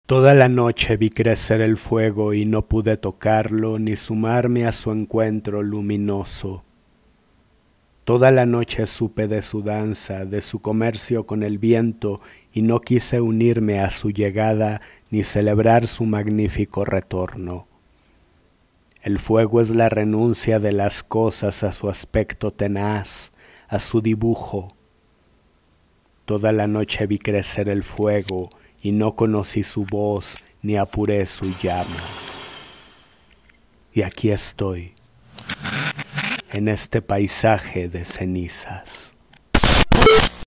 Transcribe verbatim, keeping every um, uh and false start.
Toda la noche vi crecer el fuego y no pude tocarlo ni sumarme a su encuentro luminoso. Toda la noche supe de su danza, de su comercio con el viento, y no quise unirme a su llegada ni celebrar su magnífico retorno. El fuego es la renuncia de las cosas a su aspecto tenaz, a su dibujo. Toda la noche vi crecer el fuego y no conocí su voz ni apuré su llama. Y aquí estoy, en este paisaje de cenizas.